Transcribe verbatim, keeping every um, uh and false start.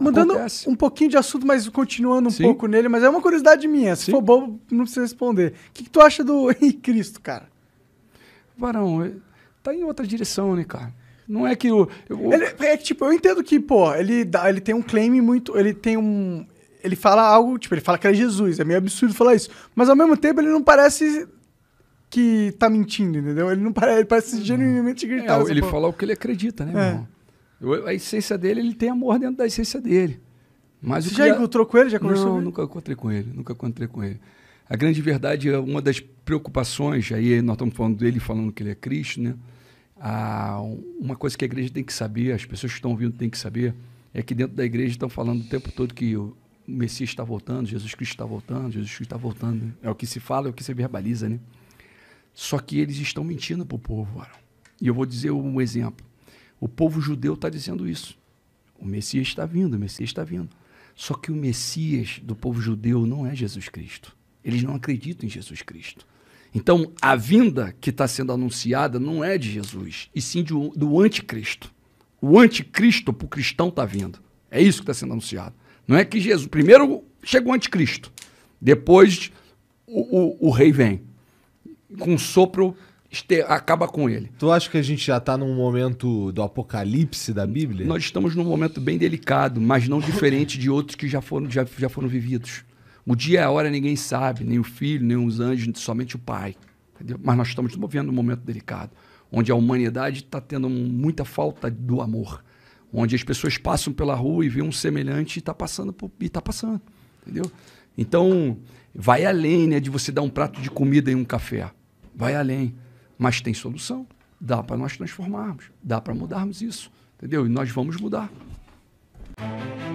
Mudando acontece. um pouquinho de assunto, mas continuando um Sim. pouco nele, mas é uma curiosidade minha. Se Sim. for bobo, não precisa responder. O que, que tu acha do Henrique Cristo, cara? Varão, é- tá em outra direção, né, cara? Não é que o... o- Ele, é que, tipo, eu entendo que, pô, ele, dá, ele tem um claim muito... Ele tem um... Ele fala algo, tipo, ele fala que é Jesus. É meio absurdo falar isso. Mas, ao mesmo tempo, ele não parece que tá mentindo, entendeu? Ele não parece... Ele parece genuinamente acreditar. É, ele fala o que ele acredita, né, meu É. irmão? Eu- A essência dele, ele tem amor dentro da essência dele. Mas Você o que já é- encontrou com ele? Já conversou Não, com ele? nunca encontrei com ele, nunca encontrei com ele. A grande verdade é uma das preocupações, aí nós estamos falando dele, falando que ele é Cristo, né? Ah, uma coisa que a igreja tem que saber, as pessoas que estão ouvindo têm que saber, é que dentro da igreja estão falando o tempo todo que o Messias está voltando, Jesus Cristo está voltando, Jesus Cristo está voltando. Né? É o que se fala, é o que se verbaliza, né? Só que eles estão mentindo para o povo, Varão. E eu vou dizer um exemplo. O povo judeu está dizendo isso. O Messias está vindo, o Messias está vindo. Só que o Messias do povo judeu não é Jesus Cristo. Eles não acreditam em Jesus Cristo. Então, a vinda que está sendo anunciada não é de Jesus, e sim de, do anticristo. O anticristo para o cristão está vindo. É isso que está sendo anunciado. Não é que Jesus... Primeiro chega o anticristo. Depois o, o, o rei vem. Com um sopro, este, acaba com ele. Tu acha que a gente já tá num momento do apocalipse da Bíblia? Nós estamos num momento bem delicado, mas não diferente de outros que já foram, já, já foram vividos. O dia e a hora ninguém sabe, nem o filho, nem os anjos, somente o pai. Entendeu? Mas nós estamos vivendo um momento delicado, onde a humanidade está tendo muita falta do amor. Onde as pessoas passam pela rua e vê um semelhante e está passando, por, e tá passando. Entendeu? Então, vai além, né, de você dar um prato de comida e um café. Vai além. Mas tem solução. Dá para nós transformarmos. Dá para mudarmos isso. Entendeu? E nós vamos mudar.